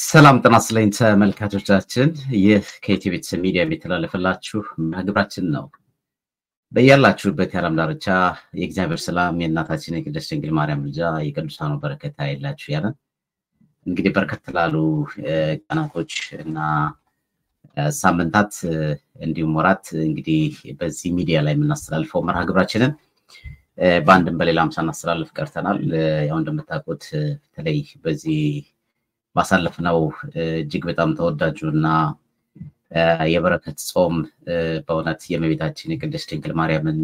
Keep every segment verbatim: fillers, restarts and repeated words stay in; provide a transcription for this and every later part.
ሰላም ጤና ይስጥልኝ ተመልካቾቻችን ይህ ከኢቲቪኤስ ሚዲያ የሚተላለፍላችሁ መግባችን ነው በያላችሁበት የዓለም ዳርቻ የእግዚአብሔር ሰላም የእናታችን የቅድስት ድንግል ማርያም ልጅ የቅዱሳኑ በረከት አይላችሁ ያለን እንግዲህ በርከት ላሉ ቀናቶች እና ሳምንታት እንዲሁም ወራት እንግዲህ በዚህ ሚዲያ ላይ የምናስተላልፈው መርሃ ግብራችንን በአንድም በሌላም ሳናስተላልፍ ቀርተናል ያው እንደምታውቁት በተለይ በዚህ ማሳለፍነው እጅግ በጣም ተወዳጁና የበረከት ጾም በእውነት የእመቤታችን የቅድስት ድንግል ማርያምን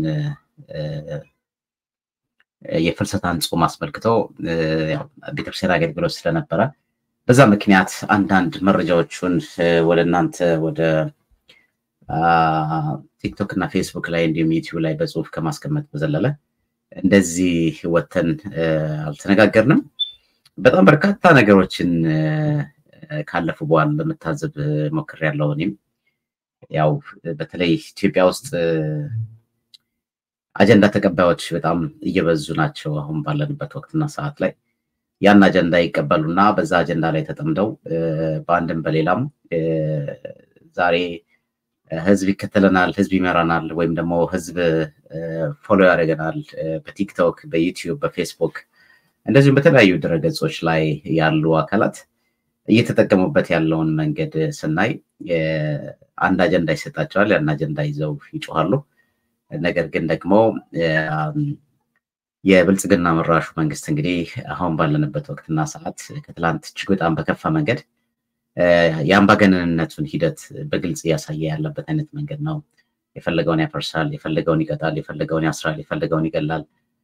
የፍልሰታን ጾም አስመልክቶ ያው ቤተክርስቲያን አገልግሎት ስለነበረ በዛ ምክንያት አንዳንድ መረጃዎችን ወለናንተ ወደ ቲክቶክ እና ፌስቡክ ላይ እንዲሁም ዩቲዩብ ላይ በጽሁፍ ከማስቀመጥ በዘለለ እንደዚህ ወተን አልተነጋገርንም በጣም በርካታ ነገሮችን ካለፉ በኋላ ለመታዘብ ሞክሬያለሁ እኔም ያው በተለይ ኢትዮጵያ ውስጥ አጀንዳ ተቀባዮች በጣም እየበዙ ናቸው አሁን ባለንበት ወቅትና ሰዓት ላይ ያን አጀንዳ ይቀበሉና በዛ አጀንዳ ላይ ተጠምደው በአንድም በሌላም ዛሬ ህዝብ ይከተለናል ህዝብ ይመራናል ወይም ደግሞ ህዝብ ፎሎ ያደርገናል በቲክቶክ በዩቲዩብ በፌስቡክ እንደዚሁም በተለያዩ ድረገጾች ላይ ያሉ አካላት እየተጠቀሙበት ያለውን መንገድ ስናይ አንድ አጀንዳ ይሰጣቸዋል ያን አጀንዳ ይዘው ይጮሃሉ ነገር ግን ደግሞ የብልጽግና መራሹ መንግስት እንግዲህ አሁን ባለንበት ወቅትና ሰዓት ከትላንት እጅግ በጣም በከፋ መንገድ የአምባገነንነቱን ሂደት በግልጽ ያሳየ ያለበት አይነት መንገድ ነው የፈለገውን ያፈርሳል የፈለገውን ይቀጣል የፈለገውን ያስራል የፈለገውን ይገላል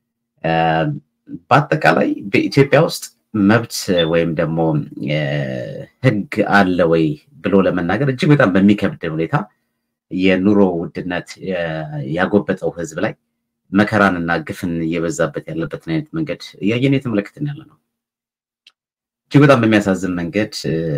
በአጠቃላይ በኢትዮጵያ ውስጥ መብት ወይም ደግሞ ህግ አለ ወይ ብሎ ለመናገር እጅግ በጣም በሚከብድ ሁኔታ የኑሮ ውድነት ያጎበጠው ህዝብ ላይ መከራንና ግፍን እየበዛበት ያለበት አይነት መንገድ ያየን የተመለከትን ያለ ነው እጅግ በጣም በሚያሳዝን መንገድ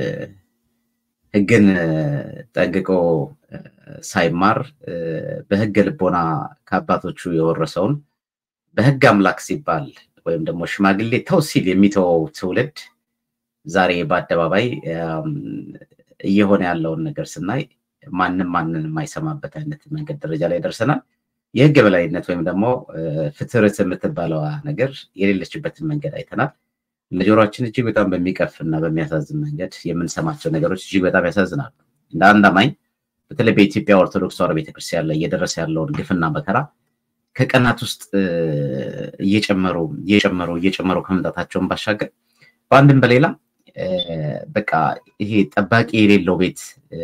ህግን ጠንቅቆ ሳይማር በህግ ልቦና ከአባቶቹ የወረሰውን በህግ አምላክ ሲባል ወይም ደግሞ ሽማግሌ ተውሲል የሚተው ትውልድ ዛሬ በአደባባይ እየሆነ ያለውን ነገር ስናይ ማንንም ማንንም የማይሰማበት አይነት መንገድ ደረጃ ላይ ደርሰናል የህግ በላይነት ወይም ደግሞ ፍትህርት የምትባለው ነገር የሌለችበትን መንገድ አይተናል ለጆሮአችን እጅግ በጣም በሚቀፍና በሚያሳዝን መንገድ የምንሰማቸው ነገሮች እጅግ በጣም ያሳዝናሉ እንደ አንድ አማኝ በተለይ በኢትዮጵያ ኦርቶዶክስ ተዋሕዶ ቤተክርስቲያን ላይ እየደረሰ ያለውን ግፍና መከራ ከቀናት ውስጥ እየጨመሩ እየጨመሩ እየጨመሩ ከመምጣታቸውን ባሻገር በአንድም በሌላ በቃ ይሄ ጠባቂ የሌለው ቤት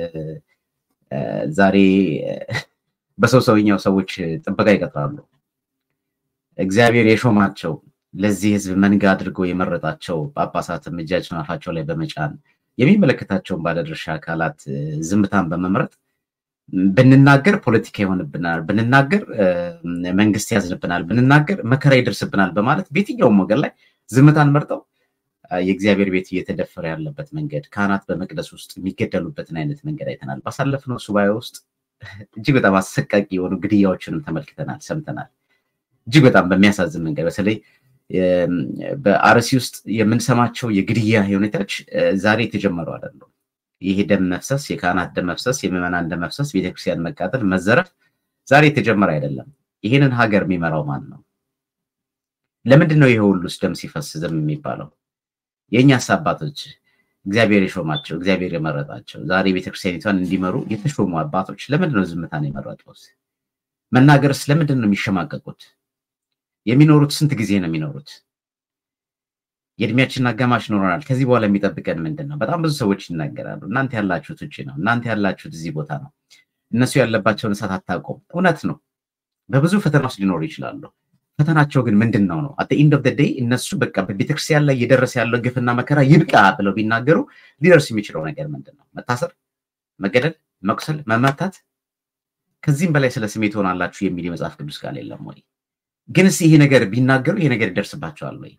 ዛሬ በሰው ሰውኛው ሰዎች ጥበቃ ይቀጥራሉ እግዚአብሔር የሾማቸው ለዚህ ህዝብ መንጋ አድርጎ የመረጣቸው ጳጳሳትም እጃቸውን አፋቸው ላይ በመጫን የሚመለከታቸውን ባለድርሻ አካላት ዝምታን በመምረጥ ብንናገር ፖለቲካ ይሆንብናል ብንናገር መንግስት ያዝንብናል ብንናገር መከራ ይደርስብናል በማለት በየትኛውም ወገን ላይ ዝምታን መርጠው የእግዚአብሔር ቤት እየተደፈረ ያለበት መንገድ ካህናት በመቅደስ ውስጥ የሚገደሉበትን አይነት መንገድ አይተናል ባሳለፍነው ሱባኤ ውስጥ እጅግ በጣም አሰቃቂ የሆኑ ግድያዎችንም ተመልክተናል ሰምተናል እጅግ በጣም በሚያሳዝን መንገድ በተለይ በአርሲ ውስጥ የምንሰማቸው የግድያ ሁኔታዎች ዛሬ የተጀመሩ አይደሉም ይሄ ደም መፍሰስ የካህናት ደም መፍሰስ የምዕመናን ደም መፍሰስ ቤተክርስቲያን መቃጠል መዘረፍ ዛሬ የተጀመረ አይደለም ይሄንን ሀገር የሚመራው ማን ነው ለምንድን ነው ይሄ ሁሉስ ደም ሲፈስ ዝም የሚባለው የኛስ አባቶች እግዚአብሔር የሾማቸው እግዚአብሔር የመረጣቸው ዛሬ ቤተክርስቲያኒቷን እንዲመሩ የተሾሙ አባቶች ለምንድን ነው ዝምታን የመረጡት መናገርስ ለምንድን ነው የሚሸማቀቁት የሚኖሩት ስንት ጊዜ ነው የሚኖሩት የእድሜያችን አጋማሽ ኖረናል ከዚህ በኋላ የሚጠብቀን ምንድነው በጣም ብዙ ሰዎች ይናገራሉ እናንተ ያላችሁት እጪ ነው እናንተ ያላችሁት እዚህ ቦታ ነው እነሱ ያለባቸውን እሳት አታቆም እውነት ነው በብዙ ፈተናዎች ሊኖሩ ይችላሉ ፈተናቸው ግን ምንድነው ነው at the end of the day እነሱ በቃ በቤተክርስቲያን ላይ እየደረሰ ያለው ግፍና መከራ ይብቃ ብለው ቢናገሩ ሊደርስ የሚችለው ነገር ምንድነው መታሰር መገደል መቁሰል መመታት ከዚህም በላይ ስለ ስሜት ሆናላችሁ የሚል የመጽሐፍ ቅዱስ ቃል የለም ወይ ግንስ ይሄ ነገር ቢናገሩ ይሄ ነገር ይደርስባቸዋል ወይ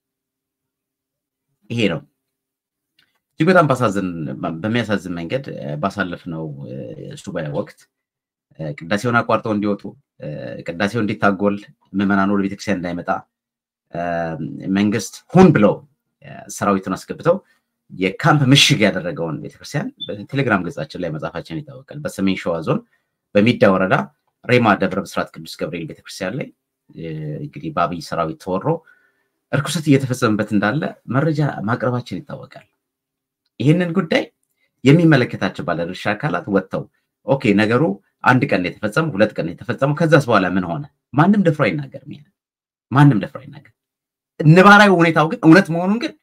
ይሄ ነው እጅግ በጣም ባሳዝን በሚያሳዝን መንገድ ባሳለፍነው ሱባኤ ወቅት ቅዳሴውን አቋርጠው እንዲወጡ ቅዳሴው እንዲታጎል ምዕመናኑ ወደ ቤተክርስቲያን እንዳይመጣ መንግስት ሁን ብለው ሰራዊቱን አስገብተው የካምፕ ምሽግ ያደረገውን ቤተክርስቲያን በቴሌግራም ገጻችን ላይ መጻፋችን ይታወቃል። በሰሜን ሸዋ ዞን በሚዳ ወረዳ ሬማ ደብረ ብስራት ቅዱስ ገብርኤል ቤተክርስቲያን ላይ እንግዲህ በአብይ ሰራዊት ተወሮ እርኩሰት እየተፈጸመበት እንዳለ መረጃ ማቅረባችን ይታወቃል። ይሄንን ጉዳይ የሚመለከታቸው ባለድርሻ አካላት ወጥተው ኦኬ ነገሩ አንድ ቀን የተፈጸመው ሁለት ቀን የተፈጸመው ከዛስ በኋላ ምን ሆነ ማንም ደፍሮ አይናገርም። ይሄን ማንም ደፍሮ አይናገር። ነባራዊ ሁኔታው ግን እውነት መሆኑን ግን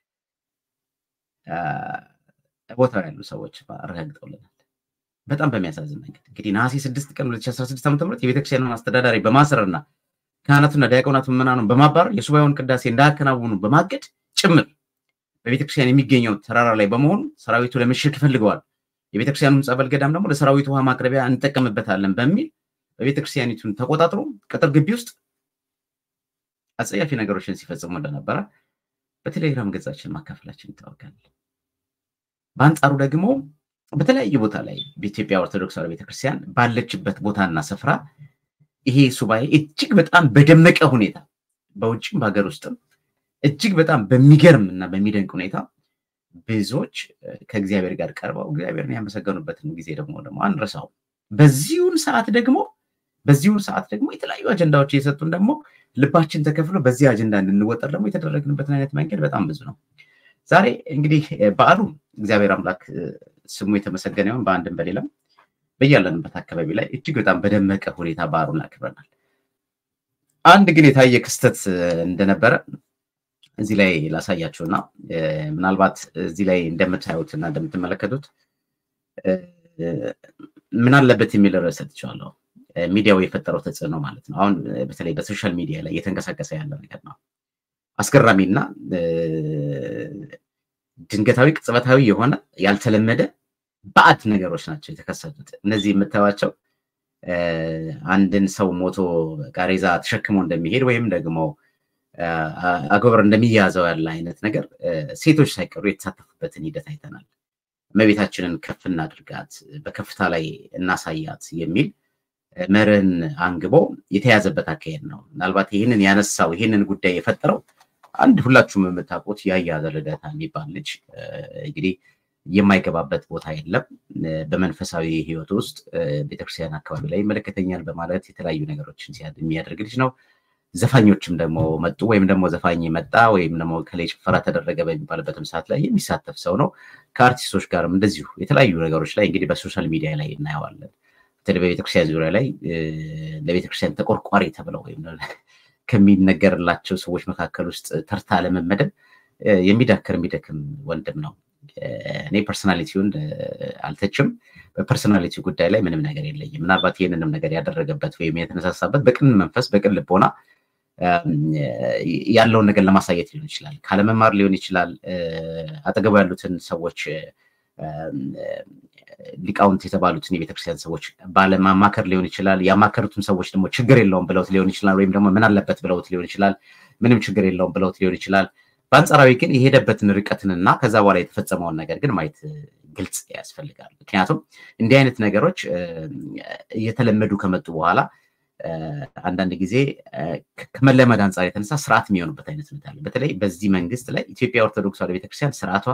ቦታው ያሉ ሰዎች አረጋግጠውልናል። በጣም በሚያሳዝን መንገድ እንግዲህ ነሐሴ ስድስት ቀን ሁለት ሺህ አስራ ስድስት ዓ.ም የቤተክርስቲያኑን አስተዳዳሪ በማሰርና ካህናቱና ዲያቆናቱ ምናኑን በማባረር የሱባኤውን ቅዳሴ እንዳያከናውኑ በማገድ ጭምር በቤተክርስቲያን የሚገኘው ተራራ ላይ በመሆኑ ሰራዊቱ ለምሽግ ፈልገዋል። የቤተክርስቲያኑን ጸበል ገዳም ደግሞ ለሰራዊቱ ውሃ ማቅረቢያ እንጠቀምበታለን በሚል በቤተክርስቲያኒቱን ተቆጣጥሮ ቅጥር ግቢ ውስጥ አጸያፊ ነገሮችን ሲፈጽሙ እንደነበረ በቴሌግራም ገጻችን ማካፈላችን ይታወቃል። በአንጻሩ ደግሞ በተለያየ ቦታ ላይ በኢትዮጵያ ኦርቶዶክስ ተዋሕዶ ቤተክርስቲያን ባለችበት ቦታና ስፍራ ይሄ ሱባኤ እጅግ በጣም በደመቀ ሁኔታ በውጭም በሀገር ውስጥም እጅግ በጣም በሚገርምና በሚደንቅ ሁኔታ ብዙዎች ከእግዚአብሔር ጋር ቀርበው እግዚአብሔርን ያመሰገኑበትን ጊዜ ደግሞ ደግሞ አንረሳው። በዚሁን ሰዓት ደግሞ በዚሁን ሰዓት ደግሞ የተለያዩ አጀንዳዎች እየሰጡን ደግሞ ልባችን ተከፍሎ በዚህ አጀንዳ እንድንወጠር ደግሞ የተደረግንበትን አይነት መንገድ በጣም ብዙ ነው። ዛሬ እንግዲህ በዓሉ እግዚአብሔር አምላክ ስሙ የተመሰገነ ይሁን። በአንድም በሌላም በያለንበት አካባቢ ላይ እጅግ በጣም በደመቀ ሁኔታ በዓሉን አክብረናል። አንድ ግን የታየ ክስተት እንደነበረ እዚህ ላይ ላሳያችሁና ምናልባት እዚህ ላይ እንደምታዩትና እንደምትመለከቱት ምን አለበት የሚል ርዕስ ሰጥቻለሁ። ሚዲያው የፈጠረው ተጽዕኖ ማለት ነው። አሁን በተለይ በሶሻል ሚዲያ ላይ እየተንቀሳቀሰ ያለ ነገር ነው። አስገራሚና ድንገታዊ ቅጽበታዊ የሆነ ያልተለመደ ባዕድ ነገሮች ናቸው የተከሰቱት። እነዚህ የምታዩቸው አንድን ሰው ሞቶ ጋሬዛ ተሸክሞ እንደሚሄድ ወይም ደግሞ አጎበር እንደሚያዘው ያለ አይነት ነገር ሴቶች ሳይቀሩ የተሳተፉበትን ሂደት አይተናል። እመቤታችንን ከፍ እናድርጋት በከፍታ ላይ እናሳያት የሚል መርህን አንግቦ የተያዘበት አካሄድ ነው። ምናልባት ይህንን ያነሳው ይህንን ጉዳይ የፈጠረው አንድ ሁላችሁም የምታውቁት ያያዘ ልደታ የሚባል ልጅ እንግዲህ የማይገባበት ቦታ የለም። በመንፈሳዊ ህይወት ውስጥ ቤተክርስቲያን አካባቢ ላይ ይመለከተኛል በማለት የተለያዩ ነገሮችን የሚያደርግ ልጅ ነው። ዘፋኞችም ደግሞ መጡ ወይም ደግሞ ዘፋኝ መጣ ወይም ደግሞ ከላይ ጭፈራ ተደረገ በሚባልበትም ሰዓት ላይ የሚሳተፍ ሰው ነው። ከአርቲስቶች ጋርም እንደዚሁ የተለያዩ ነገሮች ላይ እንግዲህ በሶሻል ሚዲያ ላይ እናየዋለን። በቤተክርስቲያን ዙሪያ ላይ ለቤተክርስቲያን ተቆርቋሪ ተብለው ወይም ከሚነገርላቸው ሰዎች መካከል ውስጥ ተርታ ለመመደብ የሚዳከር የሚደክም ወንድም ነው። እኔ ፐርሰናሊቲውን አልተችም። በፐርሰናሊቲ ጉዳይ ላይ ምንም ነገር የለኝም። ምናልባት ይሄንንም ነገር ያደረገበት ወይም የተነሳሳበት በቅን መንፈስ በቅን ልቦና ያለውን ነገር ለማሳየት ሊሆን ይችላል። ካለመማር ሊሆን ይችላል። አጠገቡ ያሉትን ሰዎች ሊቃውንት የተባሉትን የቤተክርስቲያን ሰዎች ባለማማከር ሊሆን ይችላል። ያማከሩትን ሰዎች ደግሞ ችግር የለውም ብለውት ሊሆን ይችላል። ወይም ደግሞ ምን አለበት ብለውት ሊሆን ይችላል። ምንም ችግር የለውም ብለውት ሊሆን ይችላል። በአንጻራዊ ግን የሄደበትን ርቀትንና ከዛ በኋላ የተፈጸመውን ነገር ግን ማየት ግልጽ ያስፈልጋል። ምክንያቱም እንዲህ አይነት ነገሮች እየተለመዱ ከመጡ በኋላ አንዳንድ ጊዜ ከመለመድ አንጻር የተነሳ ስርዓት የሚሆኑበት አይነት ሁኔታ አለ። በተለይ በዚህ መንግስት ላይ ኢትዮጵያ ኦርቶዶክስ ተዋሕዶ ቤተክርስቲያን ስርዓቷ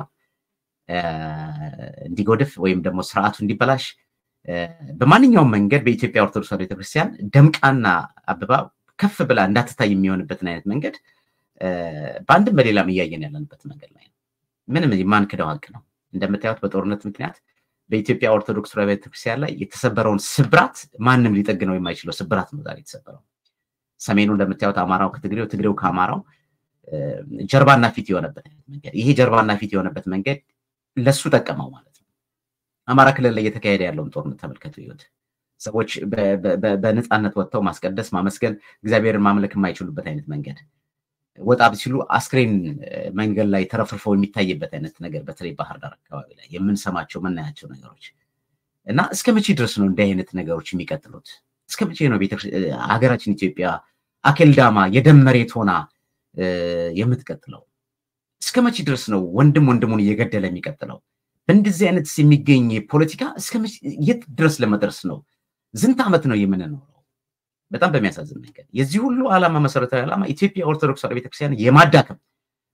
እንዲጎድፍ ወይም ደግሞ ስርዓቱ እንዲበላሽ በማንኛውም መንገድ በኢትዮጵያ ኦርቶዶክስ ተዋሕዶ ቤተክርስቲያን ደምቃና አበባ ከፍ ብላ እንዳትታይ የሚሆንበትን አይነት መንገድ በአንድም በሌላም እያየን ያለንበት መንገድ ላይ ነው። ምንም የማንክደው ሀቅ ነው። እንደምታዩት በጦርነት ምክንያት በኢትዮጵያ ኦርቶዶክስ ተዋሕዶ ቤተክርስቲያን ላይ የተሰበረውን ስብራት ማንም ሊጠግነው የማይችለው ስብራት ነው ዛሬ የተሰበረው። ሰሜኑ እንደምታዩት አማራው ከትግሬው ትግሬው ከአማራው ጀርባና ፊት የሆነበት መንገድ ይሄ ጀርባና ፊት የሆነበት መንገድ ለሱ ጠቀመው ማለት ነው። አማራ ክልል ላይ የተካሄደ ያለውን ጦርነት ተመልከቱ። ይሁት ሰዎች በነፃነት ወጥተው ማስቀደስ ማመስገን እግዚአብሔርን ማምለክ የማይችሉበት አይነት መንገድ ወጣ ሲሉ አስክሬን መንገድ ላይ ተረፍርፈው የሚታይበት አይነት ነገር በተለይ ባህር ዳር አካባቢ ላይ የምንሰማቸው የምናያቸው ነገሮች እና እስከመቼ ድረስ ነው እንዲህ አይነት ነገሮች የሚቀጥሉት? እስከመቼ ነው ሀገራችን ኢትዮጵያ አኬልዳማ የደም መሬት ሆና የምትቀጥለው? እስከመቼ ድረስ ነው ወንድም ወንድሙን እየገደለ የሚቀጥለው? በእንደዚህ አይነት የሚገኝ ፖለቲካ እስከመቼ የት ድረስ ለመድረስ ነው? ዝንት ዓመት ነው የምንኖረው? በጣም በሚያሳዝን መንገድ የዚህ ሁሉ ዓላማ መሰረታዊ ዓላማ ኢትዮጵያ ኦርቶዶክስ ተዋሕዶ ቤተክርስቲያን የማዳከም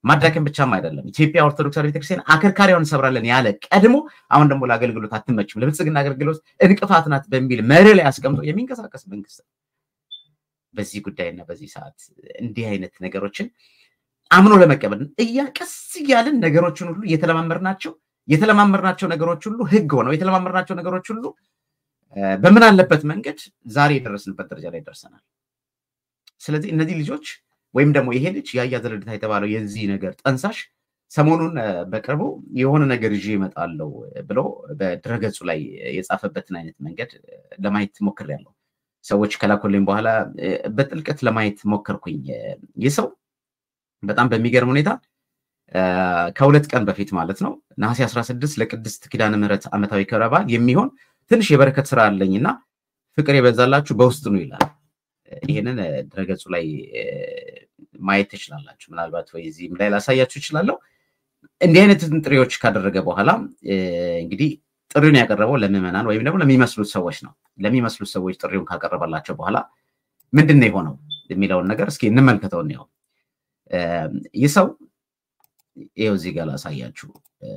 ማዳከም ብቻም አይደለም ኢትዮጵያ ኦርቶዶክስ ቤተክርስቲያን አከርካሪውን ሰብራለን ያለ ቀድሞ አሁን ደግሞ ለአገልግሎት አትመችም ለብልጽግና አገልግሎት እንቅፋት ናት በሚል መሪ ላይ አስቀምጦ የሚንቀሳቀስ መንግስት በዚህ ጉዳይና በዚህ ሰዓት እንዲህ አይነት ነገሮችን አምኖ ለመቀበል እያቀስ ያለን ነገሮችን ሁሉ የተለማመርናቸው የተለማመርናቸው ነገሮች ሁሉ ህግ ሆነው የተለማመርናቸው ነገሮች ሁሉ በምን አለበት መንገድ ዛሬ የደረስንበት ደረጃ ላይ ደርሰናል ስለዚህ እነዚህ ልጆች ወይም ደግሞ ይሄ ልጅ ያያ ዘረድታ የተባለው የዚህ ነገር ጠንሳሽ ሰሞኑን በቅርቡ የሆነ ነገር ይዤ እመጣለሁ ብሎ በድረገጹ ላይ የጻፈበትን አይነት መንገድ ለማየት ሞክሬያለሁ ሰዎች ከላኮልኝ በኋላ በጥልቀት ለማየት ሞከርኩኝ ይሰው በጣም በሚገርም ሁኔታ ከሁለት ቀን በፊት ማለት ነው ነሐሴ አስራ ስድስት ለቅድስት ኪዳነ ምህረት ዓመታዊ ክብረ በዓል የሚሆን ትንሽ የበረከት ስራ አለኝና ፍቅር ይበዛላችሁ በውስጥ ነው ይላል ይሄንን ድረገጹ ላይ ማየት ትችላላችሁ ምናልባት ወይ እዚህ ላይ ላሳያችሁ ይችላልው እንዲህ አይነት ጥሪዎች ካደረገ በኋላ እንግዲህ ጥሪውን ያቀረበው ለምእመናን ወይም ደግሞ ለሚመስሉት ሰዎች ነው ለሚመስሉት ሰዎች ጥሪውን ካቀረበላቸው በኋላ ምንድነው የሆነው የሚለውን ነገር እስኪ እንመልከተው ነው ይሰው ይሄው እዚህ ጋር ላሳያችሁ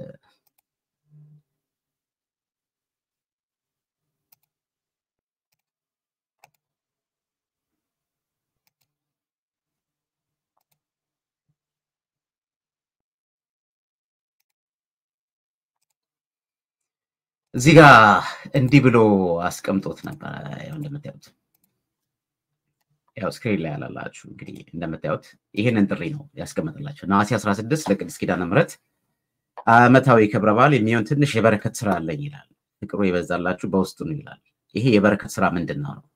እዚህ ጋር እንዲህ ብሎ አስቀምጦት ነበር ያው እንደምታዩት ያው ስክሪን ላይ ያላላችሁ እንግዲህ እንደምታዩት ይሄንን ጥሪ ነው ያስቀመጠላችሁ ነሐሴ አስራ ስድስት ለቅድስት ኪዳነ ምህረት ዓመታዊ ክብረ በዓል የሚሆን ትንሽ የበረከት ስራ አለኝ ይላል ፍቅሩ ይበዛላችሁ በውስጡ ነው ይላል ይሄ የበረከት ስራ ምንድነው ነው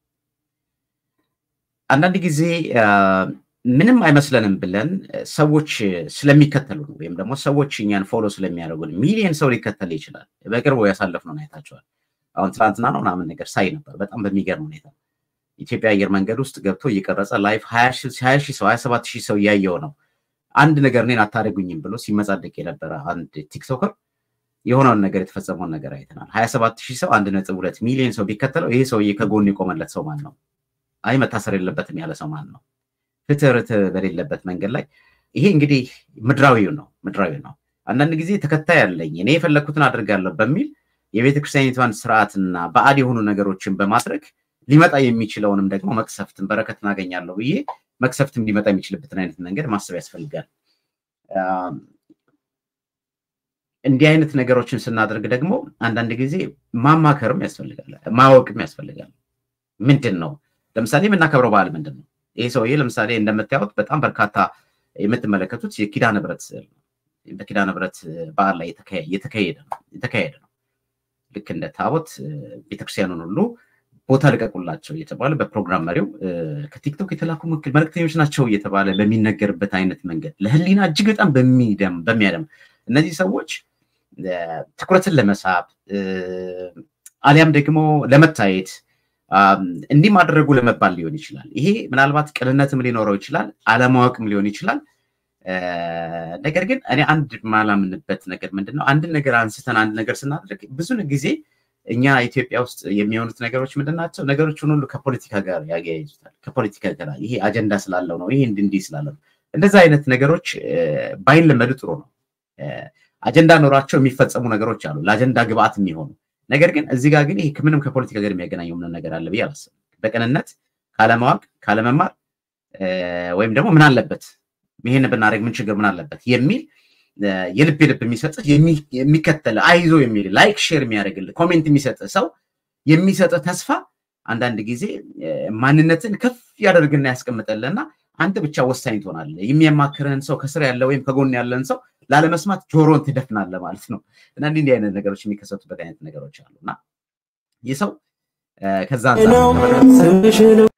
አንዳንድ ጊዜ ምንም አይመስለንም ብለን ሰዎች ስለሚከተሉ ነው ወይም ደግሞ ሰዎች እኛን ፎሎ ስለሚያደርጉን ሚሊየን ሰው ሊከተል ይችላል በቅርቡ ያሳለፍነው ነው አይታችኋል አሁን ትናንትና ነው ምናምን ነገር ሳይ ነበር በጣም በሚገርም ሁኔታ ኢትዮጵያ አየር መንገድ ውስጥ ገብቶ እየቀረጸ ላይቭ ሀያ ሺህ ሰው ሀያ ሰባት ሺህ ሰው ያየው ነው አንድ ነገር ነን አታረጉኝም ብሎ ሲመጻደቅ የነበረ አንድ ቲክቶከር የሆነውን ነገር የተፈጸመውን ነገር አይተናል ሀያ ሰባት ሺህ ሰው አንድ ነጥብ ሁለት ሚሊዮን ሰው ቢከተለው ይሄ ሰው ከጎን ይቆመለት ሰው ማን ነው አይ መታሰር የለበትም ያለ ሰው ማን ነው ፍትርት በሌለበት መንገድ ላይ ይሄ እንግዲህ ምድራዊው ነው ምድራዊው ነው አንዳንድ ጊዜ ተከታይ ያለኝ እኔ የፈለኩትን አድርጋለሁ በሚል የቤተክርስቲያኒቷን ስርዓትና ባዕድ የሆኑ ነገሮችን በማድረግ ሊመጣ የሚችለውንም ደግሞ መክሰፍትን በረከትን አገኛለሁ ብዬ መክሰፍትም ሊመጣ የሚችልበትን አይነት መንገድ ማሰብ ያስፈልጋል እንዲህ አይነት ነገሮችን ስናደርግ ደግሞ አንዳንድ ጊዜ ማማከርም ያስፈልጋል ማወቅም ያስፈልጋል ምንድነው ለምሳሌ ምናከብረው በዓል ምንድነው ይሄ ሰውዬ ለምሳሌ እንደምታዩት በጣም በርካታ የምትመለከቱት የኪዳነ ምህረት በኪዳነ ምህረት በዓል ላይ የተካሄደ ነው የተካሄደ ነው ልክ እንደ ታቦት ቤተክርስቲያኑን ሁሉ ቦታ ለቀቁላቸው እየተባለ በፕሮግራም መሪው ከቲክቶክ የተላኩ መልእክተኞች ናቸው እየተባለ በሚነገርበት አይነት መንገድ ለህሊና እጅግ በጣም በሚደም በሚያደም እነዚህ ሰዎች ትኩረትን ለመሳብ አሊያም ደግሞ ለመታየት እንዲህ ማድረጉ ለመባል ሊሆን ይችላል ይሄ ምናልባት ቅንነትም ሊኖረው ይችላል አለማወቅም ሊሆን ይችላል ነገር ግን እኔ አንድ ማላምንበት ነገር ምንድነው አንድ ነገር አንስተን አንድ ነገር ስናደርግ ብዙ ጊዜ እኛ ኢትዮጵያ ውስጥ የሚሆኑት ነገሮች ምንድናቸው ነገሮችን ሁሉ ከፖለቲካ ጋር ያያይዙታል ከፖለቲካ ጋር ይሄ አጀንዳ ስላለው ነው ይሄ እንዲህ ስላለው እንደዛ አይነት ነገሮች ባይን ለመዱ ጥሩ ነው አጀንዳ ኖራቸው የሚፈጸሙ ነገሮች አሉ ለአጀንዳ ግብአት የሚሆኑ ነገር ግን እዚህ ጋር ግን ይሄ ከምንም ከፖለቲካ ጋር የሚያገናኘው ምን ነገር አለ ብዬ አላስብም በቀንነት ካለማወቅ ካለመማር ወይም ደግሞ ምን አለበት ይሄን ብናደርግ ምን ችግር ምን አለበት የሚል የልብ ልብ የሚሰጥ የሚከተል አይዞ የሚል ላይክ ሼር የሚያደርግልህ ኮሜንት የሚሰጥ ሰው የሚሰጥ ተስፋ አንዳንድ ጊዜ ማንነትን ከፍ ያደርግና ያስቀምጣልና አንተ ብቻ ወሳኝ ትሆናለህ የሚያማክረን ሰው ከስር ያለ ወይም ከጎን ያለን ሰው ላለመስማት ጆሮን ትደፍናለህ ማለት ነው እና እንዲህ አይነት ነገሮች የሚከሰቱበት አይነት ነገሮች አሉና ይሰው ከዛ አንፃር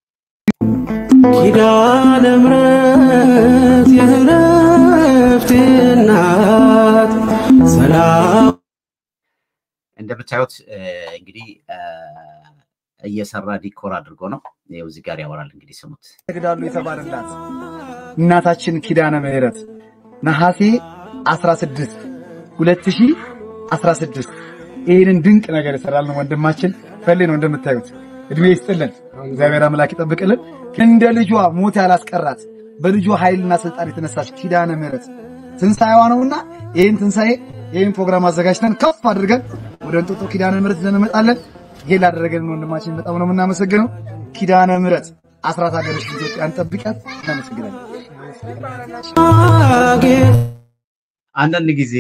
ኪዳነ ምህረት የረፍት እናት ሰላም እንደምታዩት እንግዲህ እየሰራ ዲኮር አድርጎ ነው ይሄው እዚህ ጋር ያወራል እንግዲህ ስሙት ተግዳሉ የተባረላት እናታችን ኪዳነ ምህረት ነሐሴ አስራ ስድስት ሁለት ሺህ አስራ ስድስት ይሄንን ድንቅ ነገር ይሰራልን ወንድማችን ፈሌ ነው እንደምታዩት እድሜ ይስጥልን እግዚአብሔር አምላክ ይጠብቅልን እንደ ልጇ ሞት ያላስቀራት በልጁ ኃይልና ስልጣን የተነሳች ኪዳነ ምህረት ትንሳኤዋ ነውና ይሄን ትንሳኤ ይሄን ፕሮግራም አዘጋጅተን ከፍ አድርገን ወደ እንጦጦ ኪዳነ ምህረት ይዘን እንመጣለን። ይሄ ላደረገልን ወንድማችን በጣም ነው የምናመሰግነው። ኪዳነ ምህረት አስራት ሀገርሽ ኢትዮጵያን ጠብቂያት። እናመሰግናለን። አንዳንድ ጊዜ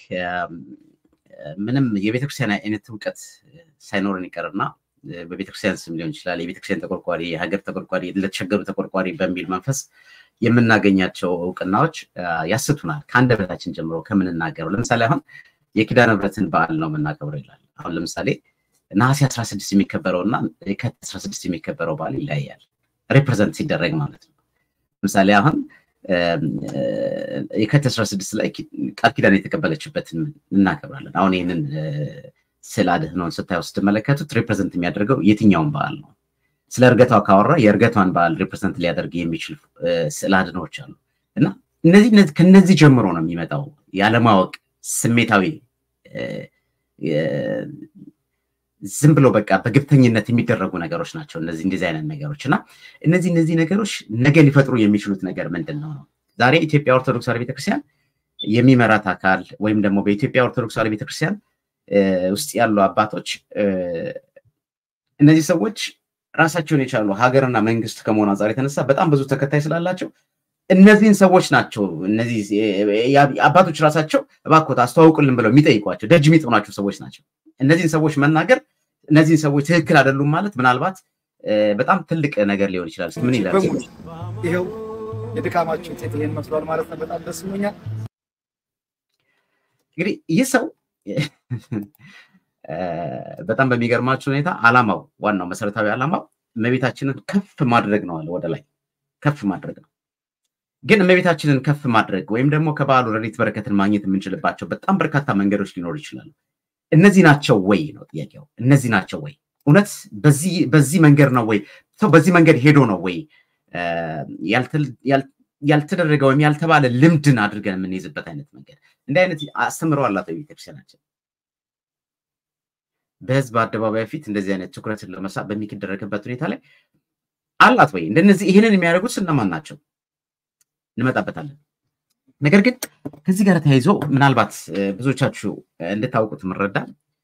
ምንም የቤተክርስቲያን አይነት ዕውቀት ሳይኖርን ይቀርና በቤተክርስቲያን ስም ሊሆን ይችላል የቤተክርስቲያን ተቆርቋሪ የሀገር ተቆርቋሪ ለተቸገሩ ተቆርቋሪ በሚል መንፈስ የምናገኛቸው ዕውቅናዎች ያስቱናል። ከአንደበታችን ጀምሮ ከምንናገረው ለምሳሌ አሁን የኪዳነ ምህረትን በዓል ነው የምናከብረው ይላል። አሁን ለምሳሌ ነሐሴ አስራ ስድስት የሚከበረውና የካቲት አስራ ስድስት የሚከበረው በዓል ይለያያል። ሪፕሬዘንት ሲደረግ ማለት ነው። ለምሳሌ አሁን የካቲት አስራ ስድስት ላይ ቃል ኪዳን የተቀበለችበትን እናከብራለን። አሁን ይሄንን ስለ አድህኖን ስታዩ ስትመለከቱት ሪፕሬዘንት የሚያደርገው የትኛውን በዓል ነው? ስለ እርገቷ ካወራ የእርገቷን በዓል ሪፕሬዘንት ሊያደርግ የሚችል ስለ አድህኖች አሉ እና እነዚህ ከነዚህ ጀምሮ ነው የሚመጣው ያለማወቅ ስሜታዊ ዝም ብሎ በቃ በግብተኝነት የሚደረጉ ነገሮች ናቸው እነዚህ እንደዚህ አይነት ነገሮችና እነዚህ እነዚህ ነገሮች ነገ ሊፈጥሩ የሚችሉት ነገር ምንድነው ነው? ዛሬ ኢትዮጵያ ኦርቶዶክስ ተዋሕዶ ቤተክርስቲያን የሚመራት አካል ወይም ደግሞ በኢትዮጵያ ኦርቶዶክስ ተዋሕዶ ቤተክርስቲያን ውስጥ ያሉ አባቶች እነዚህ ሰዎች ራሳቸውን የቻሉ ሀገርና መንግስት ከመሆኑ አንፃር የተነሳ በጣም ብዙ ተከታይ ስላላቸው እነዚህን ሰዎች ናቸው እነዚህ አባቶች ራሳቸው እባክዎት አስተዋውቁልን ብለው የሚጠይቋቸው ደጅ የሚጥኗቸው ሰዎች ናቸው። እነዚህን ሰዎች መናገር እነዚህን ሰዎች ትክክል አይደሉም ማለት ምናልባት በጣም ትልቅ ነገር ሊሆን ይችላል። ምን ይላል? ይሄው የድካማችሁ ውጤት ይሄን መስሏል ማለት ነው። በጣም ደስ ብሎኛል። እንግዲህ ይህ ሰው በጣም በሚገርማችሁ ሁኔታ ዓላማው ዋናው መሰረታዊ ዓላማው እመቤታችንን ከፍ ማድረግ ነው አለ። ወደ ላይ ከፍ ማድረግ ነው። ግን እመቤታችንን ከፍ ማድረግ ወይም ደግሞ ከባሉ ረድኤት በረከትን ማግኘት የምንችልባቸው በጣም በርካታ መንገዶች ሊኖሩ ይችላሉ። እነዚህ ናቸው ወይ ነው ጥያቄው? እነዚህ ናቸው ወይ? እውነት በዚህ በዚህ መንገድ ነው ወይ? ሰው በዚህ መንገድ ሄዶ ነው ወይ ያልተደረገ ወይም ያልተባለ ልምድን አድርገን የምንይዝበት አይነት መንገድ እንደ አይነት አስተምሮ አላት ቤተክርስቲያናችን። በህዝብ አደባባይ ፊት እንደዚህ አይነት ትኩረትን ለመሳብ በሚደረግበት ሁኔታ ላይ አላት ወይ? እንደነዚህ ይሄንን የሚያደርጉት እነማን ናቸው? እንመጣበታለን። ነገር ግን ከዚህ ጋር ተያይዞ ምናልባት ብዙዎቻችሁ እንድታውቁት ምረዳ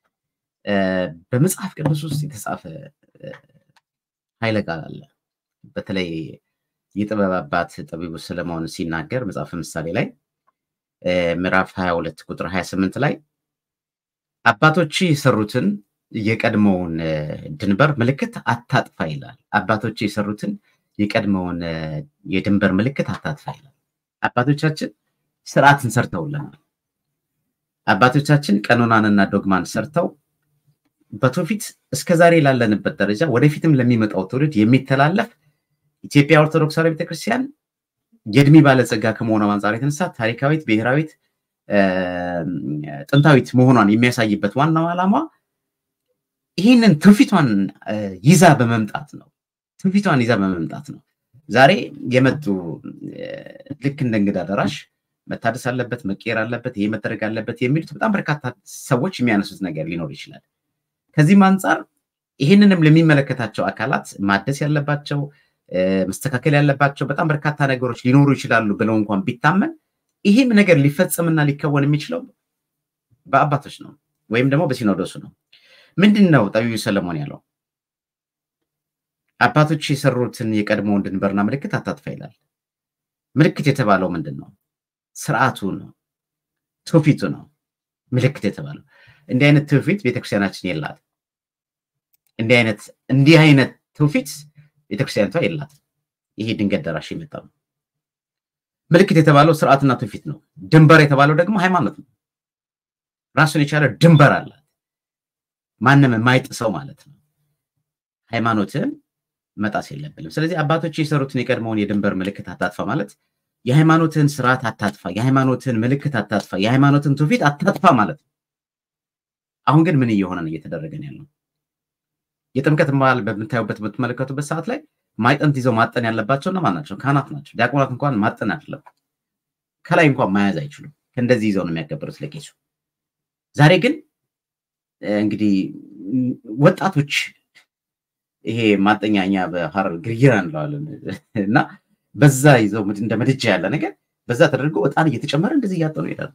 በመጽሐፍ ቅዱስ ውስጥ የተጻፈ ኃይለ ቃል አለ። በተለይ የጥበብ አባት ጠቢቡ ሰለሞን ሲናገር መጽሐፍ ምሳሌ ላይ ምዕራፍ ሃያ ሁለት ቁጥር ሃያ ስምንት ላይ አባቶች የሰሩትን የቀድሞውን ድንበር ምልክት አታጥፋ ይላል። አባቶች የሰሩትን የቀድሞውን የድንበር ምልክት አታጥፋ ይላል። አባቶቻችን ስርዓትን ሰርተውልናል። አባቶቻችን ቀኖናንና ዶግማን ሰርተው በትውፊት እስከዛሬ ላለንበት ደረጃ ወደፊትም ለሚመጣው ትውልድ የሚተላለፍ ኢትዮጵያ ኦርቶዶክስ ተዋሕዶ ቤተክርስቲያን የእድሜ ባለጸጋ ከመሆኗ አንፃር የተነሳ ታሪካዊት ብሔራዊት ጥንታዊት መሆኗን የሚያሳይበት ዋናው ዓላማ ይህንን ትውፊቷን ይዛ በመምጣት ነው። ትውፊቷን ይዛ በመምጣት ነው። ዛሬ የመጡ ልክ እንደ እንግዳ ደራሽ መታደስ አለበት መቀየር አለበት ይሄ መደረግ አለበት የሚሉት በጣም በርካታ ሰዎች የሚያነሱት ነገር ሊኖር ይችላል። ከዚህም አንፃር ይሄንንም ለሚመለከታቸው አካላት ማደስ ያለባቸው መስተካከል ያለባቸው በጣም በርካታ ነገሮች ሊኖሩ ይችላሉ ብለው እንኳን ቢታመን ይሄም ነገር ሊፈጸምና ሊከወን የሚችለው በአባቶች ነው ወይም ደግሞ በሲኖዶሱ ነው። ምንድነው ጠቢቡ ሰለሞን ያለው? አባቶች የሰሩትን የቀድሞውን ድንበርና ምልክት አታጥፋ ይላል። ምልክት የተባለው ምንድነው? ስርዓቱ ነው፣ ትውፊቱ ነው ምልክት የተባለው። እንዲህ አይነት ትውፊት ቤተክርስቲያናችን የላት። እንዲህ አይነት እንዲህ አይነት ትውፊት ቤተክርስቲያኗ የላት። ይሄ ድንገት ደራሽ የመጣው ምልክት የተባለው ስርዓትና ትውፊት ነው። ድንበር የተባለው ደግሞ ሃይማኖት ነው። ራሱን የቻለ ድንበር አለ። ማንንም የማይጥሰው ማለት ነው። ሃይማኖትን መጣስ የለብንም። ስለዚህ አባቶች የሰሩትን የቀድሞውን የድንበር ምልክት አታጥፋ ማለት የሃይማኖትን ስርዓት አታጥፋ፣ የሃይማኖትን ምልክት አታጥፋ፣ የሃይማኖትን ትውፊት አታጥፋ ማለት ነው። አሁን ግን ምን እየሆነ ነው እየተደረገ ያለው? የጥምቀት በዓል በምታዩበት በተመለከቱበት ሰዓት ላይ ማይጠንት ይዘው ማጠን ያለባቸው እነማን ናቸው? ካህናት ናቸው። ዲያቆናት እንኳን ማጠን አይደለም ከላይ እንኳን መያዝ አይችሉም። ከእንደዚህ ይዘው ነው የሚያከብሩት ለቄሱ። ዛሬ ግን እንግዲህ ወጣቶች ይሄ ማጠኛኛ በሐረር ግርግር እንለዋለን እና በዛ ይዘው እንደ ምድጃ ያለ ነገር በዛ ተደርጎ ዕጣን እየተጨመረ እንደዚህ ያጠኑ ይላል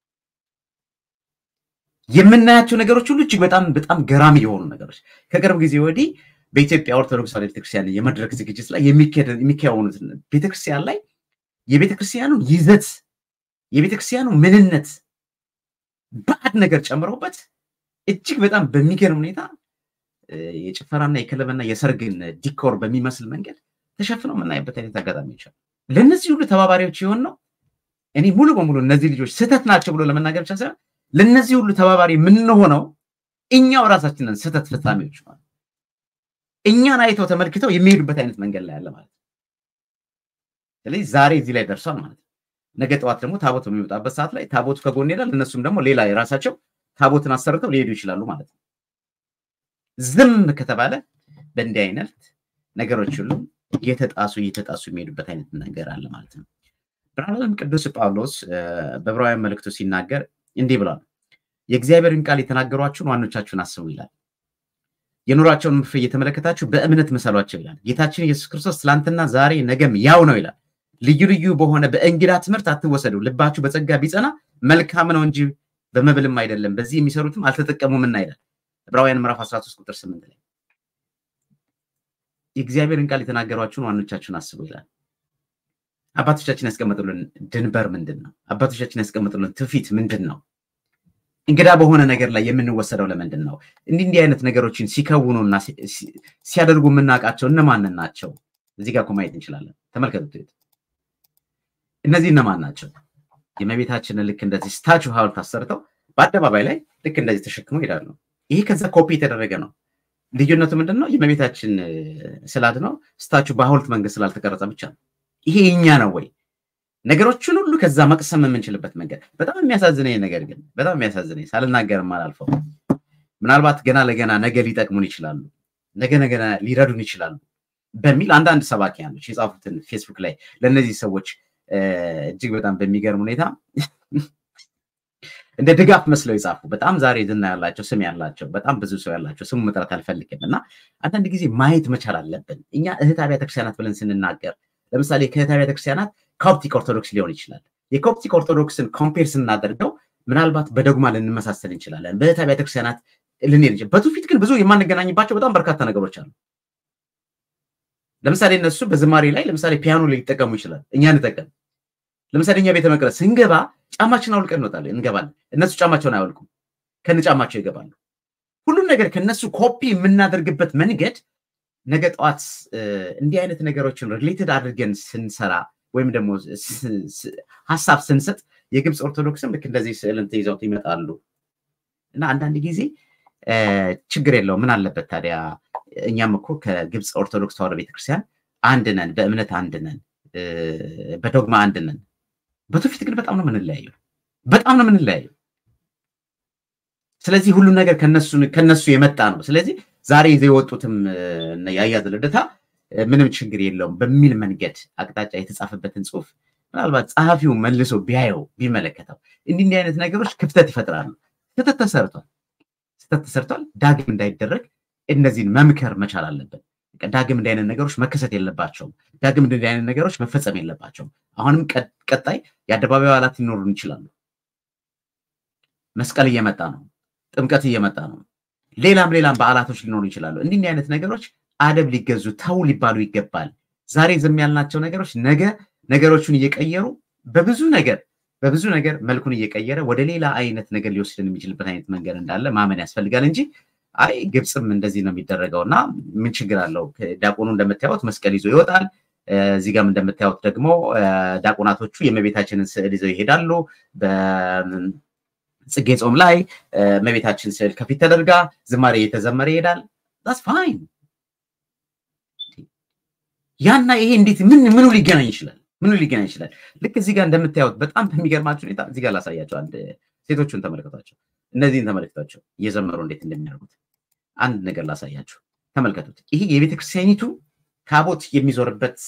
የምናያቸው ነገሮች ሁሉ እጅግ በጣም በጣም ገራሚ የሆኑ ነገሮች ከቅርብ ጊዜ ወዲህ በኢትዮጵያ ኦርቶዶክስ ቤተክርስቲያን የመድረክ ዝግጅት ላይ የሚካሄዱት ቤተክርስቲያን ላይ የቤተክርስቲያኑ ይዘት የቤተክርስቲያኑ ምንነት ባድ ነገር ጨምረውበት እጅግ በጣም በሚገርም ሁኔታ የጭፈራና የከለበና የሰርግን ዲኮር በሚመስል መንገድ ተሸፍነው ምናይበት አይነት አጋጣሚ ይችላል ለነዚህ ሁሉ ተባባሪዎች ይሆን ነው እኔ ሙሉ በሙሉ እነዚህ ልጆች ስህተት ናቸው ብሎ ለመናገር ብቻ ሳይሆን ለነዚህ ሁሉ ተባባሪ ምን ሆነው እኛው ራሳችንን ስህተት ፈጻሚዎች ማለት እኛን አይተው ተመልክተው የሚሄዱበት አይነት መንገድ ላይ ያለ ማለት ስለዚህ ዛሬ እዚህ ላይ ደርሷል ማለት ነገ ጠዋት ደግሞ ታቦት በሚወጣበት ሰዓት ላይ ታቦቱ ከጎን ይላል እነሱም ደግሞ ሌላ የራሳቸው ታቦትን አሰርተው ሊሄዱ ይችላሉ ማለት ነው ዝም ከተባለ በእንዲህ አይነት ነገሮች ሁሉ የተጣሱ የተጣሱ የሚሄዱበት አይነት ነገር አለ ማለት ነው ብራናም ቅዱስ ጳውሎስ በዕብራውያን መልእክቱ ሲናገር እንዲህ ብሏል የእግዚአብሔርን ቃል የተናገሯችሁን ዋኖቻችሁን አስቡ ይላል የኑራቸውን ፍሬ እየተመለከታችሁ በእምነት መሰሏቸው ይላል ጌታችን ኢየሱስ ክርስቶስ ትላንትና ዛሬ ነገም ያው ነው ይላል ልዩ ልዩ በሆነ በእንግዳ ትምህርት አትወሰዱ ልባችሁ በጸጋ ቢጸና መልካም ነው እንጂ በመብልም አይደለም በዚህ የሚሰሩትም አልተጠቀሙምና ይላል ዕብራውያን ምዕራፍ አስራ ሶስት ቁጥር ስምንት ላይ የእግዚአብሔርን ቃል የተናገሯችሁን ዋኖቻችሁን አስቡ ይላል አባቶቻችን ያስቀመጡልን ድንበር ምንድነው አባቶቻችን ያስቀመጡልን ትውፊት ምንድነው እንግዳ በሆነ ነገር ላይ የምንወሰደው ለምንድን ነው እንዲህ እንዲህ አይነት ነገሮችን ሲከውኑና ሲያደርጉ ምናቃቸው እነማን ናቸው እዚህ ጋር ኮማይት እንችላለን ተመልከቱት እነዚህ እነማን ናቸው የመቤታችን ልክ እንደዚህ ስታቹ ሐውልት አሰርተው በአደባባይ ላይ ልክ እንደዚህ ተሸክመው ይላሉ ይሄ ከዛ ኮፒ የተደረገ ነው ልዩነቱ ምንድነው የመቤታችን ስላድ ነው ስታቹ በሐውልት መንገድ ስላልተቀረጸ ብቻ ነው ይሄ እኛ ነው ወይ ነገሮችን ሁሉ ከዛ መቅሰም የምንችልበት መንገድ በጣም የሚያሳዝነኝ ነገር ግን በጣም የሚያሳዝነኝ ሳልናገርም አላልፈው ምናልባት ገና ለገና ነገ ሊጠቅሙን ይችላሉ ነገ ነገ ሊረዱን ይችላሉ በሚል አንዳንድ ሰባኪያኖች የጻፉትን ፌስቡክ ላይ ለነዚህ ሰዎች እጅግ በጣም በሚገርም ሁኔታ እንደ ድጋፍ መስለው ይጻፉ በጣም ዛሬ ዝና ያላቸው ስም ያላቸው በጣም ብዙ ሰው ያላቸው ስሙ መጥራት አልፈልግምና አንዳንድ ጊዜ ማየት መቻል አለብን እኛ እህት አብያተ ክርስቲያናት ብለን ስንናገር ለምሳሌ ከእህት አብያተ ክርስቲያናት ኮፕቲክ ኦርቶዶክስ ሊሆን ይችላል የኮፕቲክ ኦርቶዶክስን ኮምፔር ስናደርገው ምናልባት በዶግማ ልንመሳሰል እንችላለን በእህት አብያተ ክርስቲያናት ልንሄድ እንችላለን በትውፊት ግን ብዙ የማንገናኝባቸው በጣም በርካታ ነገሮች አሉ ለምሳሌ እነሱ በዝማሬ ላይ ለምሳሌ ፒያኖ ላይ ይጠቀሙ ይችላል እኛ እንጠቀም ለምሳሌ እኛ ቤተ መቅደስ ስንገባ ጫማችን አውልቀን እንወጣለን እንገባለን እነሱ ጫማቸውን አያወልቁም ከነጫማቸው ይገባሉ ሁሉም ነገር ከነሱ ኮፒ የምናደርግበት መንገድ ነገ ጠዋት እንዲህ አይነት ነገሮችን ሪሌትድ አድርገን ስንሰራ ወይም ደግሞ ሐሳብ ስንሰጥ የግብጽ ኦርቶዶክስም ልክ እንደዚህ ስዕልን ተይዘው ይመጣሉ እና አንዳንድ ጊዜ ችግር የለው ምን አለበት ታዲያ እኛም እኮ ከግብጽ ኦርቶዶክስ ተዋሕዶ ቤተክርስቲያን አንድ ነን በእምነት አንድ ነን በዶግማ አንድ ነን በትውፊት ግን በጣም ነው ምንለያየው በጣም ነው ምንለያየው ስለዚህ ሁሉ ነገር ከነሱ ከነሱ የመጣ ነው ስለዚህ ዛሬ ይዘው የወጡትም ያያዝ ልደታ ምንም ችግር የለውም በሚል መንገድ አቅጣጫ የተጻፈበትን ጽሁፍ ምናልባት ጸሐፊው መልሶ ቢያየው ቢመለከተው እንዲህ አይነት ነገሮች ክፍተት ይፈጥራሉ ክፍተት ተሰርቷል ክፍተት ተሰርቷል ዳግም እንዳይደረግ እነዚህን መምከር መቻል አለበት ዳግም እንዲህ አይነት ነገሮች መከሰት የለባቸውም ዳግም እንዲህ አይነት ነገሮች መፈጸም የለባቸውም አሁንም ቀጣይ የአደባባይ በዓላት ሊኖሩ ይችላሉ መስቀል እየመጣ ነው ጥምቀት እየመጣ ነው ሌላም ሌላም በዓላቶች ሊኖሩ ይችላሉ እንዲህ አይነት ነገሮች አደብ ሊገዙ ተው ሊባሉ ይገባል ዛሬ ዝም ያልናቸው ነገሮች ነገ ነገሮችን እየቀየሩ በብዙ ነገር በብዙ ነገር መልኩን እየቀየረ ወደ ሌላ አይነት ነገር ሊወስድን የሚችልበት አይነት መንገድ እንዳለ ማመን ያስፈልጋል እንጂ አይ ግብጽም እንደዚህ ነው የሚደረገውና ምን ችግር አለው ዳቆኑ እንደምታዩት መስቀል ይዞ ይወጣል እዚህ ጋርም እንደምታዩት ደግሞ ዳቆናቶቹ የመቤታችንን ስዕል ይዘው ይሄዳሉ በጽጌ ጾም ላይ መቤታችን ስዕል ከፊት ተደርጋ ዝማሬ እየተዘመረ ይሄዳል that's fine ያና ይሄ እንዴት ምን ምኑ ሊገናኝ ይችላል ምኑ ሊገናኝ ይችላል ልክ እዚህ ጋር እንደምታዩት በጣም በሚገርማችሁ ሁኔታ እዚህ ጋር ላሳያችሁ አንድ ሴቶቹን ተመልከቷቸው እነዚህን ተመልከቷቸው እየዘመሩ እንዴት እንደሚያደርጉት አንድ ነገር ላሳያችሁ ተመልከቱት ይሄ የቤተክርስቲያኒቱ ታቦት የሚዞርበት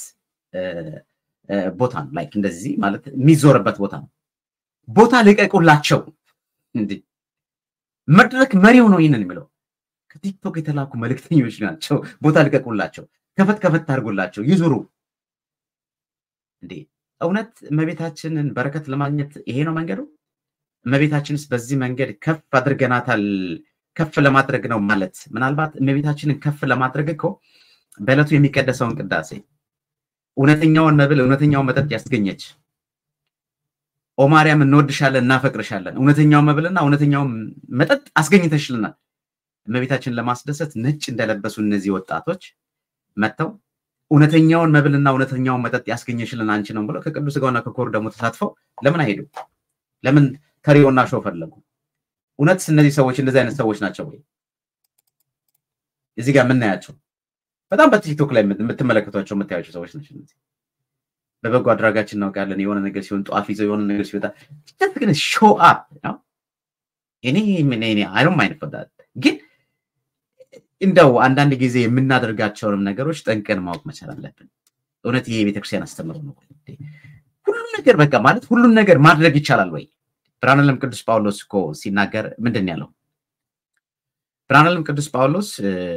ቦታ ነው ላይክ እንደዚህ ማለት የሚዞርበት ቦታ ነው ቦታ ልቀቁላቸው እንዴ መድረክ መሪው ነው ይሄንን የሚለው ከቲክቶክ የተላኩ መልእክተኞች ናቸው ቦታ ልቀቁላቸው ከፈት ከፈት ታርጉላቸው ይዙሩ እንዴ እውነት እመቤታችንን በረከት ለማግኘት ይሄ ነው መንገዱ? እመቤታችንስ በዚህ መንገድ ከፍ አድርገናታል ከፍ ለማድረግ ነው ማለት ምናልባት እመቤታችንን ከፍ ለማድረግ እኮ በእለቱ የሚቀደሰውን ቅዳሴ እውነተኛውን መብል እውነተኛውን መጠጥ ያስገኘች ኦ ማርያም እንወድሻለን እናፈቅርሻለን እውነተኛው መብልና እውነተኛው መጠጥ አስገኝተሽልናል እመቤታችንን ለማስደሰት ነጭ እንደለበሱ እነዚህ ወጣቶች መተው እውነተኛውን መብልና እውነተኛውን መጠጥ ያስገኘሽልን አንቺ ነው ብለው ከቅዱስ ሥጋውና ከክቡር ደሙ ተሳትፈው ለምን አይሄዱ? ለምን ከሪዮና ሾው ፈለጉ? እውነት እነዚህ ሰዎች እንደዚህ አይነት ሰዎች ናቸው ወይ? እዚህ ጋር ምን ናያቸው? በጣም በቲክቶክ ላይ የምትመለከቷቸው የምታያቸው ሰዎች ናቸው እነዚህ። በበጎ አድራጋችን ነው ካለን የሆነ ነገር ሲሆን ጧፍ ይዘው የሆነ ነገር ሲወጣ just going to show up ነው እኔ ምን እኔ I don't mind for that ግን እንደው አንዳንድ ጊዜ የምናደርጋቸውንም ነገሮች ጠንቀን ማወቅ መቻል አለብን። እውነት ይሄ ቤተክርስቲያን አስተምሮ ነው ሁሉን ነገር በቃ ማለት ሁሉን ነገር ማድረግ ይቻላል ወይ? ብርሃነ ዓለም ቅዱስ ጳውሎስ እኮ ሲናገር ምንድነው ያለው? ብርሃነ ዓለም ቅዱስ ጳውሎስ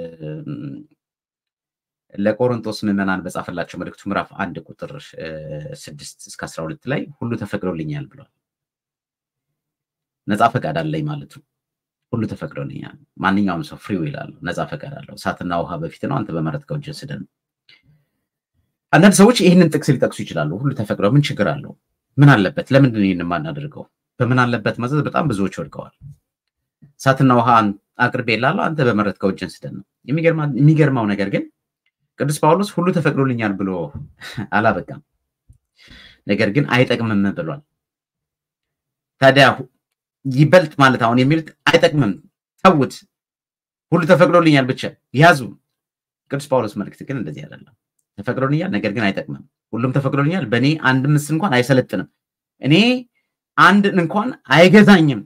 ለቆሮንቶስ ምዕመናን በጻፈላቸው መልእክቱ ምዕራፍ አንድ ቁጥር ስድስት እስከ አስራ ሁለት ላይ ሁሉ ተፈቅዶልኛል ብሏል። ነፃ ፈቃድ አለኝ ማለት ነው። ሁሉ ተፈቅዶልኛል። ማንኛውም ሰው ፍሪ ዊል አለው፣ ነፃ ፈቃድ አለው። እሳትና ውሃ በፊት ነው፣ አንተ በመረጥከው እጅ ስደን። አንዳንድ ሰዎች ይሄንን ጥቅስ ሊጠቅሱ ይችላሉ። ሁሉ ተፈቅዶ ምን ችግር አለው? ምን አለበት? ለምንድን ነው ይሄንን ማናደርገው? በምን አለበት መዘዝ በጣም ብዙዎች ወድቀዋል። እሳትና ውሃ አቅርቤልሃለሁ፣ አንተ በመረጥከው እጅ ስደን ነው። የሚገርማው ነገር ግን ቅዱስ ጳውሎስ ሁሉ ተፈቅዶልኛል ብሎ አላበቃም። ነገር ግን አይጠቅምም ብሏል። ታዲያ ይበልጥ ማለት አሁን የሚሉት አይጠቅምም ተውት ሁሉ ተፈቅዶልኛል ብቻ ያዙ። ቅዱስ ጳውሎስ መልእክት ግን እንደዚህ አይደለም። ተፈቅዶልኛል ነገር ግን አይጠቅምም። ሁሉም ተፈቅዶልኛል በእኔ አንድ ምስ እንኳን አይሰለጥንም፣ እኔ አንድ እንኳን አይገዛኝም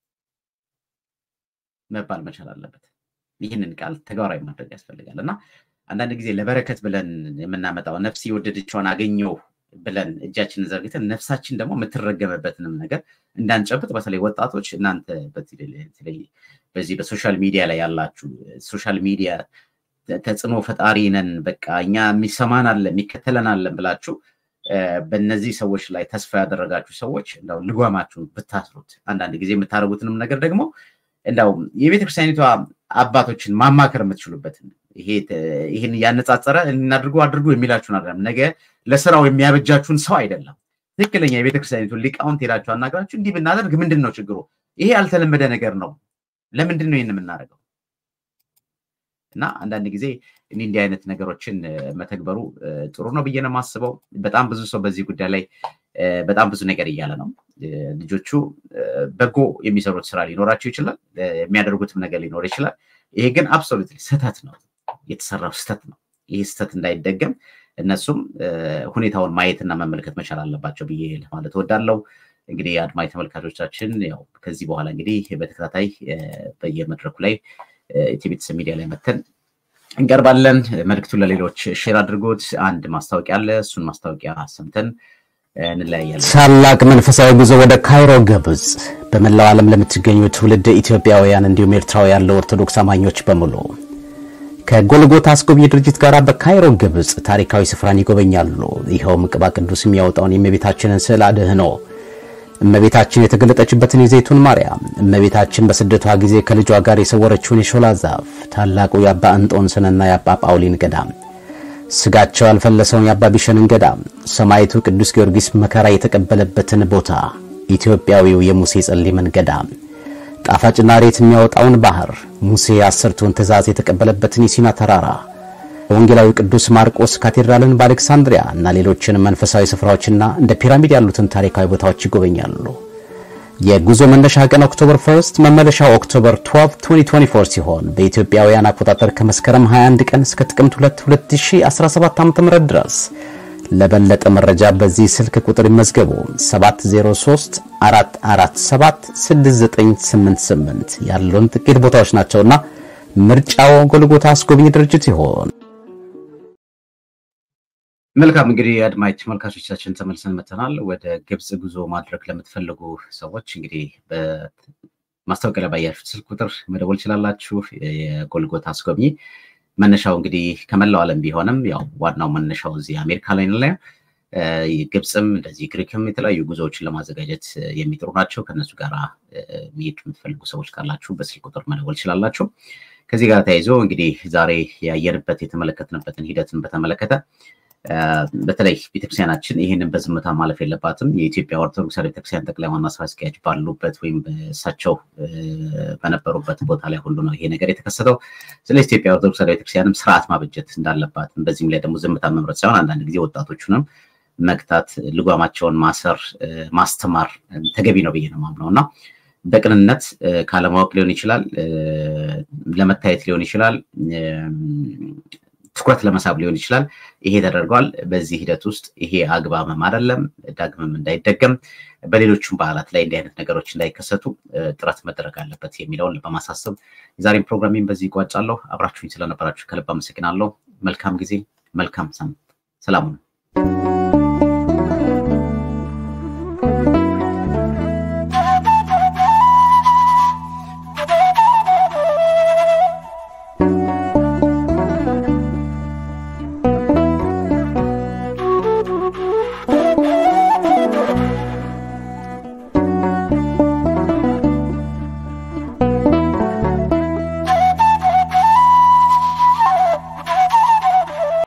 መባል መቻል አለበት። ይህንን ቃል ተግባራዊ ማድረግ ያስፈልጋልና አንዳንድ ጊዜ ለበረከት ብለን የምናመጣው ነፍስ የወደደችውን አገኘው ብለን እጃችንን ዘርግተን ነፍሳችን ደግሞ የምትረገመበትንም ነገር እንዳንጨብጥ በተለይ ወጣቶች እናንተ በተለይ በዚህ በሶሻል ሚዲያ ላይ ያላችሁ ሶሻል ሚዲያ ተጽዕኖ ፈጣሪ ነን በቃ እኛ የሚሰማን አለ የሚከተለን አለ ብላችሁ በእነዚህ ሰዎች ላይ ተስፋ ያደረጋችሁ ሰዎች እንደው ልጓማችሁን ብታስሩት አንዳንድ ጊዜ የምታረጉትንም ነገር ደግሞ እንደው የቤተክርስቲያኒቷ አባቶችን ማማከር የምትችሉበት ይሄ ይሄን ያነጻጸረ እናድርጉ አድርጉ የሚላችሁን አይደለም። ነገ ለስራው የሚያበጃችሁን ሰው አይደለም። ትክክለኛ የቤተክርስቲያኒቱን ሊቃውንት ሄዳችሁ አናግራችሁ እንዲህ ብናደርግ ምንድነው ችግሩ? ይሄ ያልተለመደ ነገር ነው፣ ለምንድን ነው ይሄን የምናደርገው? እና አንዳንድ ጊዜ እንዲህ እንዲህ አይነት ነገሮችን መተግበሩ ጥሩ ነው ብዬ ነው የማስበው። በጣም ብዙ ሰው በዚህ ጉዳይ ላይ በጣም ብዙ ነገር እያለ ነው። ልጆቹ በጎ የሚሰሩት ስራ ሊኖራቸው ይችላል፣ የሚያደርጉትም ነገር ሊኖር ይችላል። ይሄ ግን አብሶሉትሊ ስህተት ነው፣ የተሰራው ስህተት ነው። ይሄ ስህተት እንዳይደገም እነሱም ሁኔታውን ማየትና መመልከት መቻል አለባቸው ብዬ ለማለት እወዳለሁ። እንግዲህ አድማጭ ተመልካቾቻችን ያው ከዚህ በኋላ እንግዲህ በተከታታይ በየመድረኩ ላይ ኢቲቪስ ሚዲያ ላይ መተን እንቀርባለን። መልእክቱን ለሌሎች ሼር አድርጉት። አንድ ማስታወቂያ አለ፣ እሱን ማስታወቂያ ሰምተን እንለያያለን። ታላቅ መንፈሳዊ ጉዞ ወደ ካይሮ ግብጽ በመላው ዓለም ለምትገኙ ትውልደ ኢትዮጵያውያን እንዲሁም ኤርትራውያን ለኦርቶዶክስ አማኞች በሙሉ ከጎልጎታ አስጎብኚ ድርጅት ጋር በካይሮ ግብጽ ታሪካዊ ስፍራን ይጎበኛሉ። ይኸውም ቅባ ቅዱስ የሚያወጣውን የእመቤታችንን ስዕል አድህኖ እመቤታችን የተገለጠችበትን የዘይቱን ማርያም እመቤታችን በስደቷ ጊዜ ከልጇ ጋር የሰወረችውን የሾላ ዛፍ ታላቁ የአባ እንጦንስንና የአባ ጳውሊን ገዳም ስጋቸው ያልፈለሰውን የአባ ቢሸንን ገዳም ሰማዕቱ ቅዱስ ጊዮርጊስ መከራ የተቀበለበትን ቦታ ኢትዮጵያዊው የሙሴ ጸሊምን ገዳም ጣፋጭና ሬት የሚያወጣውን ባህር ሙሴ አስርቱን ትእዛዝ የተቀበለበትን የሲና ተራራ ወንጌላዊ ቅዱስ ማርቆስ ካቴድራልን በአሌክሳንድሪያ እና ሌሎችን መንፈሳዊ ስፍራዎችና እንደ ፒራሚድ ያሉትን ታሪካዊ ቦታዎች ይጎበኛሉ። የጉዞ መነሻ ቀን ኦክቶበር ፈርስት መመለሻው ኦክቶበር ትዌልቭ ትዌንቲ ትዌንቲ ፎር ሲሆን በኢትዮጵያውያን አቆጣጠር ከመስከረም ሃያ አንድ ቀን እስከ ጥቅምት ሁለት ሁለት ሺህ አስራ ሰባት ዓ.ም ድረስ። ለበለጠ መረጃ በዚህ ስልክ ቁጥር ይመዝገቡ ሰባት ዜሮ ሶስት አራት አራት ሰባት ስድስት ዘጠኝ ስምንት ስምንት ያሉን ጥቂት ቦታዎች ናቸውና ምርጫው ጎልጎታ አስጎብኚ ድርጅት ይሆን። መልካም እንግዲህ አድማጭ ተመልካቾቻችን ተመልሰን መተናል። ወደ ግብጽ ጉዞ ማድረግ ለምትፈልጉ ሰዎች እንግዲህ በማስታወቂያ ላይ ባያችሁት ስልክ ቁጥር መደወል ይችላልላችሁ። የጎልጎታ አስጎብኚ መነሻው እንግዲህ ከመላው ዓለም ቢሆንም ያው ዋናው መነሻው እዚህ አሜሪካ ላይ ነው። ግብጽም እንደዚህ ግሪክም የተለያዩ ጉዞዎችን ለማዘጋጀት የሚጥሩ ናቸው ከነሱ ጋር መሄድ የምትፈልጉ ሰዎች ካላችሁ በስልክ ቁጥር መደወል ይችላልላችሁ ከዚህ ጋር ተያይዞ እንግዲህ ዛሬ ያየንበት የተመለከትንበትን ሂደትን በተመለከተ በተለይ ቤተክርስቲያናችን ይሄንን በዝምታ ማለፍ የለባትም የኢትዮጵያ ኦርቶዶክስ ቤተክርስቲያን ጠቅላይ ዋና ስራ አስኪያጅ ባሉበት ወይም በሳቸው በነበሩበት ቦታ ላይ ሁሉ ነው ይሄ ነገር የተከሰተው ስለዚህ ኢትዮጵያ ኦርቶዶክስ ቤተክርስቲያንም ስርዓት ማበጀት እንዳለባት በዚህም ላይ ደግሞ ዝምታ መምረጥ ሳይሆን አንዳንድ ጊዜ ወጣቶቹንም መክታት ልጓማቸውን ማሰር ማስተማር ተገቢ ነው ብዬ ነው ማምነውና በቅንነት ካለማወቅ ሊሆን ይችላል ለመታየት ሊሆን ይችላል ትኩረት ለመሳብ ሊሆን ይችላል ይሄ ተደርጓል በዚህ ሂደት ውስጥ ይሄ አግባብም አይደለም ዳግምም እንዳይደገም በሌሎችም በዓላት ላይ እንዲህ አይነት ነገሮች እንዳይከሰቱ ጥረት መደረግ አለበት የሚለውን በማሳሰብ ዛሬም ፕሮግራሚንግ በዚህ ይቋጫለሁ አብራችሁኝ ስለነበራችሁ ከልብ አመሰግናለሁ መልካም ጊዜ መልካም ሳምንት ሰላም